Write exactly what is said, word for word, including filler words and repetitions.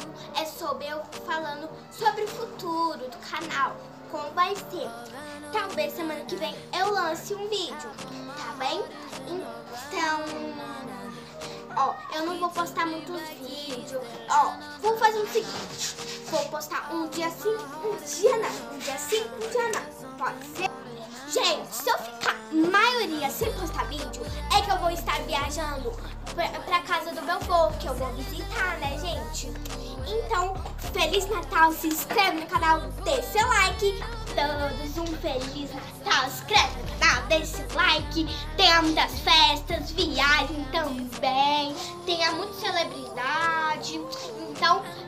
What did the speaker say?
vídeo é sobre eu falando sobre o futuro do canal, como vai ser. Talvez semana que vem eu lance um vídeo, tá bem? Então, ó, eu não vou postar muitos vídeos. Ó, vou fazer o seguinte, vou postar um dia sim, um dia não. Um dia sim, um dia não. Pode ser? Gente, se eu ficar maioria sem postar vídeo, é que eu vou estar viajando pra, pra casa do meu avô, que eu vou visitar, né, gente? Então, Feliz Natal, se inscreve no canal, deixa seu like. Todos um Feliz Natal, se inscreve no canal, deixa seu like. Tenha muitas festas, viagem também, tenha muita celebridade. Então,